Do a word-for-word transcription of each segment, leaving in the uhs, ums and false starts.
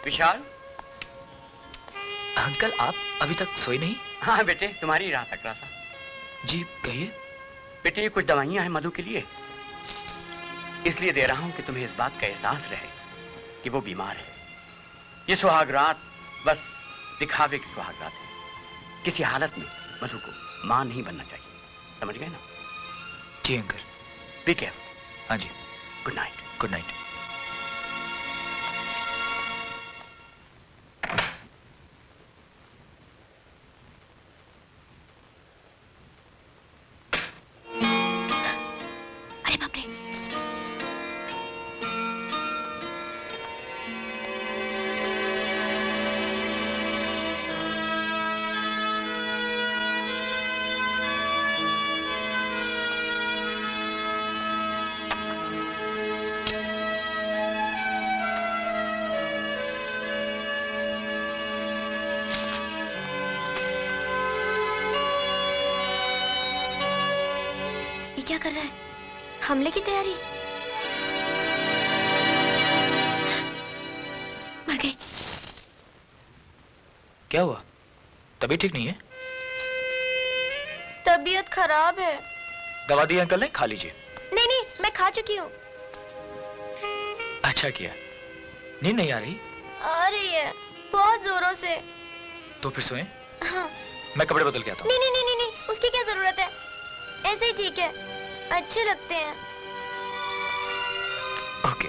विशाल। Uncle आप अभी तक सोए नहीं? हाँ बेटे, तुम्हारी राह तक रहा था। जी कहिए। बेटे, ये कुछ दवाइयाँ हैं मधु के लिए, इसलिए दे रहा हूँ कि तुम्हें इस बात का एहसास रहे कि वो बीमार है। ये सुहाग रात बस दिखावे की सुहाग रात है। किसी हालत में मधु को मां नहीं बनना चाहिए, समझ गए ना? जी अंकल। Be care. हाँ जी। Good night. Good night. अरे बाप रे। क्या कर रहा है? हमले की तैयारी? मर गई। क्या हुआ? तबीयत ठीक नहीं है? तबीयत खराब है। दवा दी अंकल ने, खा लीजिए। नहीं नहीं, मैं खा चुकी हूँ। अच्छा किया। नींद नहीं आ रही? आ रही है, बहुत जोरों से। तो फिर सोएं? हाँ। मैं कपड़े बदल के आता हूँ। नहीं नहीं नहीं नहीं, उसकी क्या जरूरत है? ऐसे ही ठीक है, अच्छे लगते हैं। ओके।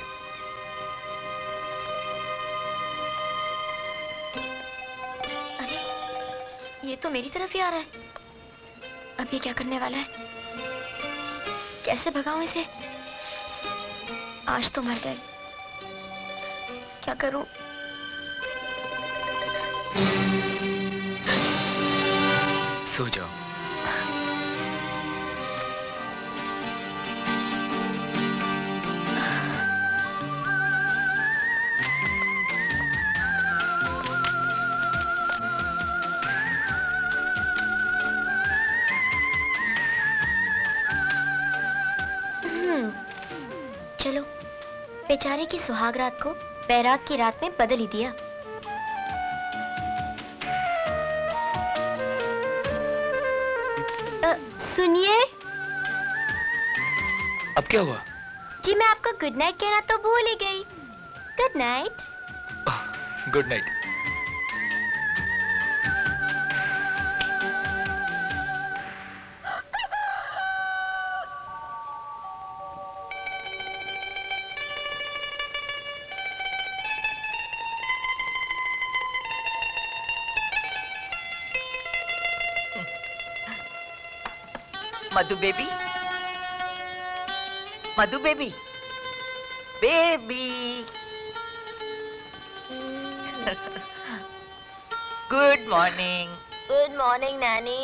अरे ये तो मेरी तरफ ही आ रहा है। अब ये क्या करने वाला है? कैसे भगाऊं इसे? आज तो मर गए, क्या करूं? सो जाओ। चलो, बेचारे की सुहाग रात को बैराग की रात में बदल ही दिया। सुनिए। अब क्या हुआ? जी मैं आपको गुड नाइट कहना तो भूल ही गई। Good night. Good night. Madhu baby, Madhu baby, baby. Good morning. Good morning nanny.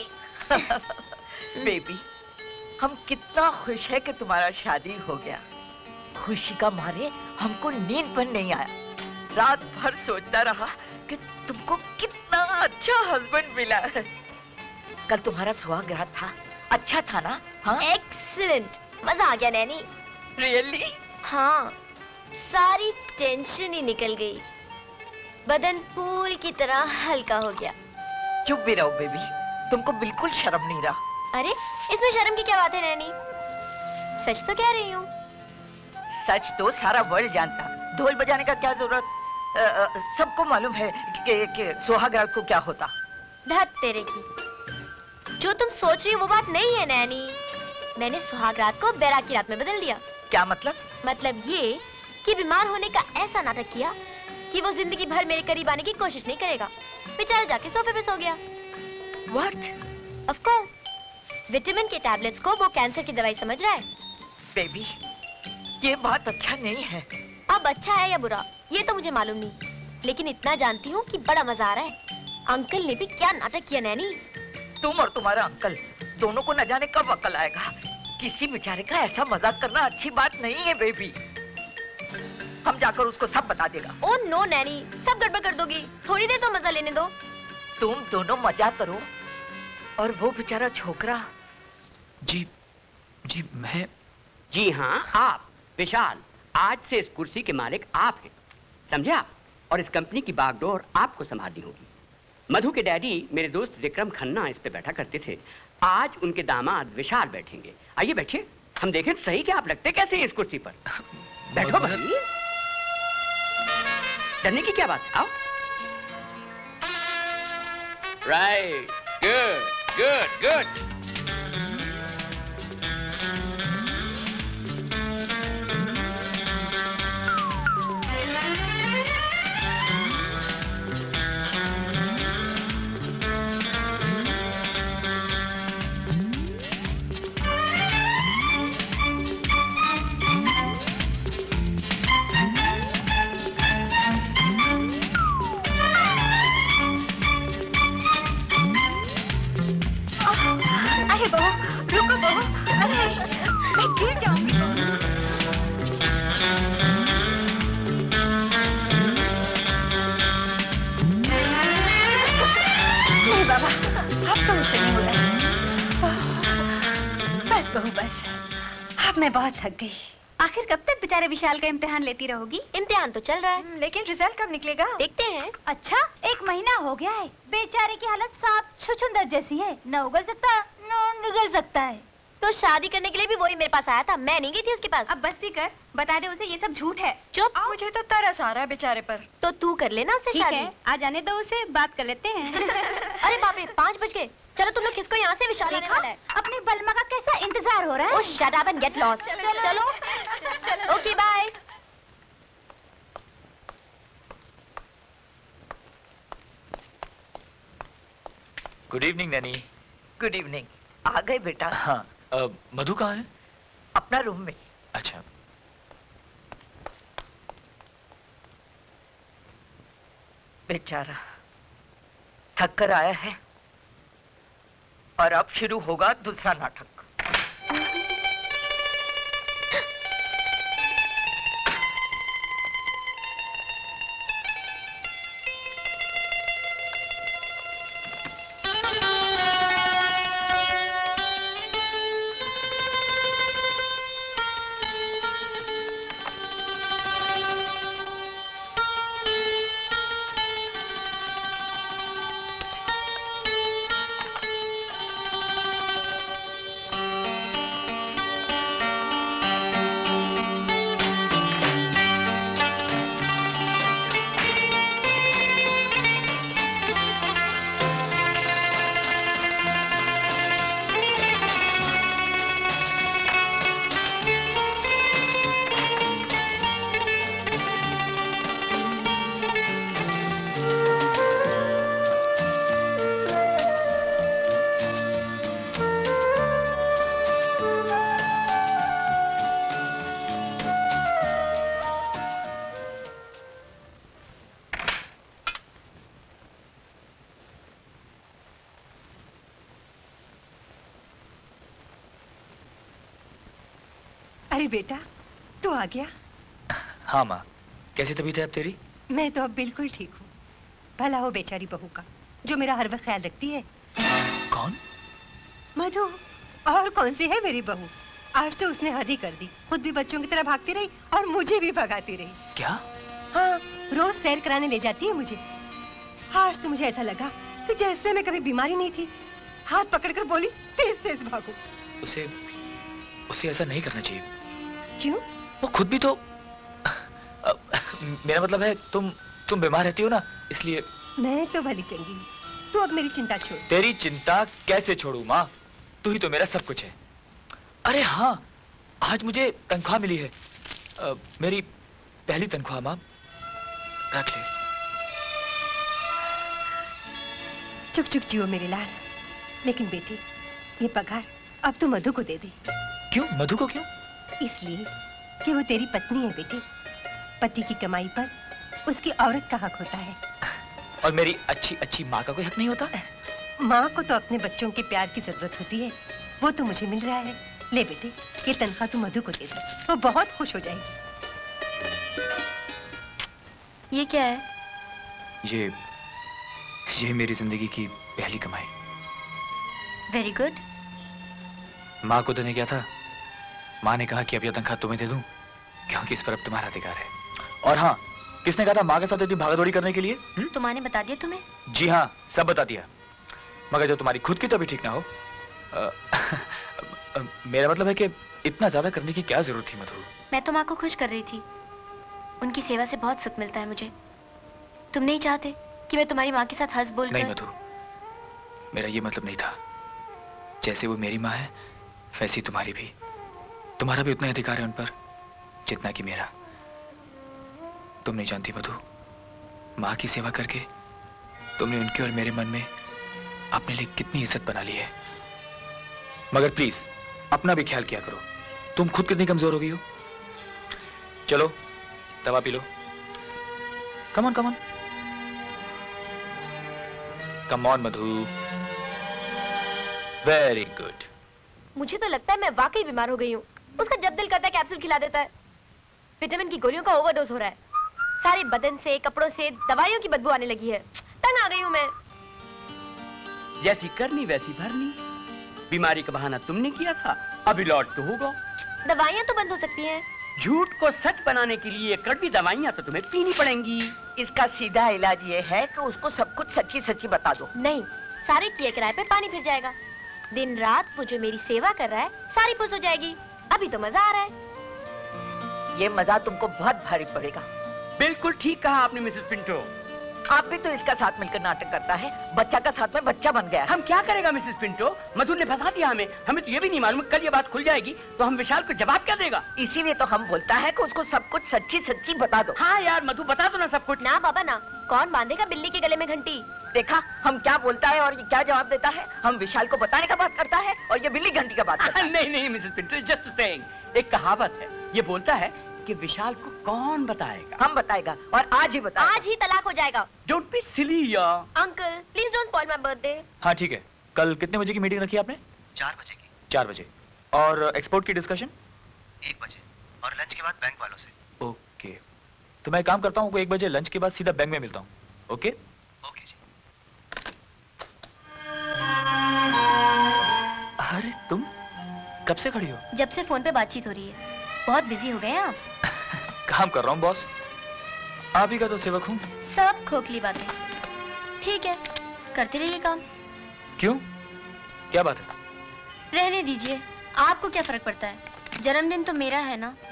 Baby, हम कितना खुश है कि तुम्हारा शादी हो गया। खुशी का मारे हमको नींद पर नहीं आया। रात भर सोचता रहा कि तुमको कितना अच्छा हस्बैंड मिला है। कल तुम्हारा सुहाग रात था, अच्छा था ना? हाँ, एक्सीलेंट, मजा आ गया नैनी। रियली? हाँ, सारी टेंशन ही निकल गई, बदन फूल की तरह हल्का हो गया। चुप भी रहो बेबी, तुमको बिल्कुल शर्म नहीं रहा। अरे इसमें शर्म की क्या बात है नैनी? सच तो कह रही हूँ। सच तो सारा वर्ल्ड जानता, ढोल बजाने का क्या जरूरत? सबको मालूम है कि, कि सुहाग रात को क्या होता। धत तेरे की, जो तुम सोच रही हो वो बात नहीं है नैनी। मैंने सुहाग रात को बैराग की रात में बदल दिया। क्या मतलब? मतलब ये कि बीमार होने का ऐसा नाटक किया कि वो जिंदगी भर मेरे करीब आने की कोशिश नहीं करेगा। बेचारा जाके सोफे पे सो गया। What? Of course, विटामिन के टैबलेट्स को वो कैंसर की दवाई समझ रहा है। बेबी, ये बात अच्छा नहीं है। अब अच्छा है या बुरा ये तो मुझे मालूम नहीं, लेकिन इतना जानती हूँ कि बड़ा मजा आ रहा है। अंकल ने भी क्या नाटक किया नैनी। तुम और तुम्हारा अंकल दोनों को न जाने कब अकल आएगा। किसी बेचारे का ऐसा मजाक करना अच्छी बात नहीं है बेबी। हम जाकर उसको सब बता देगा। ओ नो नैनी, सब गड़बड़ कर दोगी। थोड़ी देर तो मजा लेने दो। तुम दोनों मजा करो और वो बेचारा छोकरा। जी जी मैं। जी हाँ, आप विशाल, आज से इस कुर्सी के मालिक आप हैं, समझे आप? और इस कंपनी की बागडोर आपको संभालनी होगी। मधु के डैडी मेरे दोस्त विक्रम खन्ना इस पे बैठा करते थे, आज उनके दामाद विशाल बैठेंगे। आइए बैठिए, हम देखें तो सही कि आप लगते कैसे हैं इस कुर्सी पर। बैठो भाई, डरने की क्या बात है, आओ। Right, good good good. मैं बहुत थक गई। आखिर कब तक बेचारे विशाल का इम्तिहान लेती रहोगी? इम्तिहान तो चल रहा है, लेकिन रिजल्ट कब निकलेगा? देखते हैं। अच्छा, एक महीना हो गया है। बेचारे की हालत सांप छुछुंदर जैसी है, न उगल सकता न निगल सकता है। तो शादी करने के लिए भी वही मेरे पास आया था, मैं नहीं गई थी उसके पास। अब बस भी कर, बता दे उसे ये सब झूठ है। चुप। मुझे तो तरस आ रहा है बेचारे पर। तो तू कर लेना उससे शादी। आ जाने दो उसे, बात कर लेते हैं। अरे बाप रे, पाँच बज गए। चलो तुम लोग किसको यहाँ से विशाल आने वाला है। अपनी बलमा का कैसा इंतजार हो रहा है? Oh, shut up and get lost. चलो। Okay, bye. Good evening nanny. Good evening. आ गए बेटा? हाँ। uh, मधु कहाँ है? अपना रूम में। अच्छा। बेचारा थक कर आया है और अब शुरू होगा दूसरा नाटक। अरे बेटा, तू आ गया? हाँ माँ, कैसी तबीयत है अब तेरी? मैं तो अब बिल्कुल ठीक हूँ। भला हो बेचारी बहू का, जो मेरा हर वक्त ख्याल रखती है। कौन? मधु। और कौन सी है मेरी बहू? आज तो उसने हद ही कर दी, खुद भी बच्चों की तरह भागती रही और मुझे भी भगाती रही। क्या? हाँ, रोज सैर कराने ले जाती है मुझे। आज तो मुझे ऐसा लगा कि जैसे मैं कभी बीमारी नहीं थी। हाथ पकड़कर बोली, तेज तेज भागो। उसे उसे ऐसा नहीं करना चाहिए। क्यों? वो खुद भी तो आ, मेरा मतलब है तुम तुम बीमार रहती हो ना, इसलिए। मैं तो भली चंगी हूँ, तू अब मेरी चिंता छोड़। तेरी चिंता कैसे छोड़ू माँ? तू ही तो मेरा सब कुछ है। अरे हाँ, आज मुझे तनख्वाह मिली है। आ, मेरी पहली तनख्वाह माँ, रख ले। चुक चुक जियो मेरे लाल। लेकिन बेटी, ये पगार अब तू मधु को दे दे। क्यों? मधु को क्यों? इसलिए कि वो तेरी पत्नी है बेटी। पति की कमाई पर उसकी औरत का हक होता है। और मेरी अच्छी अच्छी माँ का कोई हक नहीं होता? माँ को तो अपने बच्चों के प्यार की जरूरत होती है, वो तो मुझे मिल रहा है। ले बेटे, ये तनख्वाह तू मधु को दे दे, वो बहुत खुश हो जाएगी। ये क्या है? ये ये मेरी जिंदगी की पहली कमाई। Very good. माँ को देने गया था, माँ ने कहा कि अब यह तनख्वाह तुम्हें दे दूं, क्योंकि इस पर अब तुम्हारा अधिकार है। और हाँ, किसने कहा था माँ के साथ इतनी भागदौड़ी करने के लिए? हुँ? तो माँ ने बता दिया तुम्हें? जी हाँ, सब बता दिया। मगर जब तुम्हारी खुद की तबीयत ठीक ना हो, आ, आ, मेरा मतलब है कि इतना ज्यादा करने की क्या जरूरत थी मधु? मैं तो माँ को खुश कर रही थी। उनकी सेवा से बहुत सुख मिलता है मुझे। तुम नहीं चाहते कि मैं तुम्हारी माँ के साथ हंस बोल कर... नहीं मधु, मेरा ये मतलब नहीं था। जैसे वो मेरी माँ है, वैसी तुम्हारी भी। तुम्हारा भी उतना ही अधिकार है उन पर जितना कि मेरा। तुम नहीं जानती मधु, माँ की सेवा करके तुमने उनके और मेरे मन में अपने लिए कितनी इज्जत बना ली है। मगर प्लीज अपना भी ख्याल किया करो। तुम खुद कितनी कमजोर हो गई हो। चलो दवा पी लो। Come on come on come on Madhu. Very good. मुझे तो लगता है मैं वाकई बीमार हो गई हूँ। उसका जब दिल करता है कैप्सूल खिला देता है। विटामिन की गोलियों का ओवरडोज हो रहा है। सारे बदन से, कपड़ों से दवाइयों की बदबू आने लगी है। तंग आ गई हूँ मैं। जैसी करनी वैसी भरनी। बीमारी का बहाना तुमने किया था, अभी लौट तो होगा। दवाइयाँ तो बंद हो सकती हैं। झूठ को सच बनाने के लिए कड़वी दवाइयाँ तो तुम्हें पीनी पड़ेंगी। इसका सीधा इलाज ये है कि उसको सब कुछ सच्ची सच्ची बता दो। नहीं, सारे किए किराए पे पानी फिर जाएगा। दिन रात वो जो मेरी सेवा कर रहा है सारी फुस हो जाएगी। अभी तो मजा आ रहा है। ये मजा तुमको बहुत भारी पड़ेगा। बिल्कुल ठीक कहा आपने मिसेस पिंटो। आप भी तो इसका साथ मिलकर नाटक करता है। बच्चा का साथ में बच्चा बन गया। हम क्या करेगा मिसेस पिंटो? मधु ने फंसा दिया हमें। हमें तो ये भी नहीं मालूम कल ये बात खुल जाएगी तो हम विशाल को जवाब क्या देगा। इसीलिए तो हम बोलता है कि उसको सब कुछ सच्ची सच्ची बता दो। हाँ यार मधु बता दो ना सब कुछ। ना बाबा ना, कौन बांधेगा बिल्ली के गले में घंटी। देखा हम क्या बोलता है और ये क्या जवाब देता है। हम विशाल को बताने का बात करता है और ये बिल्ली घंटी का बात करता है। नहीं नहीं मिसेस पिंटो, जस्ट सेइंग। एक कहावत है, ये बोलता है कि विशाल को कौन बताएगा। हम बताएगा और आज ही बताएगा। आज ही तलाक हो जाएगा। डोंट बी सिली यार। Uncle please don't spoil my birthday. हाँ ठीक है। कल कितने बजे की मीटिंग रखी आपने? चार बजे की। चार बजे। और एक्सपोर्ट की डिस्कशन? एक बजे और लंच के बाद बैंक वालों से। ओके, तो मैं काम करता हूँ, एक बजे लंच के बाद सीधा बैंक में मिलता हूँ। ओके ओके जी। अरे तुम कब से खड़ी हो? जब से फोन पे बातचीत हो रही है। बहुत बिजी हो गए हैं आप। काम कर रहा हूँ बॉस, आप ही का तो सेवक हूँ। सब खोखली बातें। ठीक है, करते रहिए काम। क्यों, क्या बात है? रहने दीजिए, आपको क्या फर्क पड़ता है। जन्मदिन तो मेरा है ना।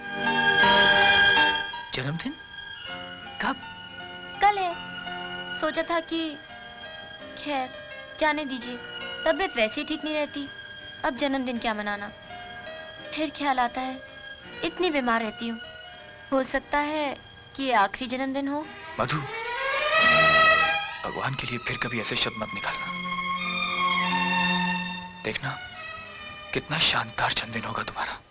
जन्मदिन कब? कल है। सोचा था कि खैर जाने दीजिए, तबीयत वैसे ही ठीक नहीं रहती, अब जन्मदिन क्या मनाना। फिर ख्याल आता है इतनी बीमार रहती हूँ, हो सकता है कि ये आखिरी जन्मदिन हो। मधु, भगवान के लिए फिर कभी ऐसे शब्द मत निकालना। देखना कितना शानदार जन्मदिन होगा तुम्हारा।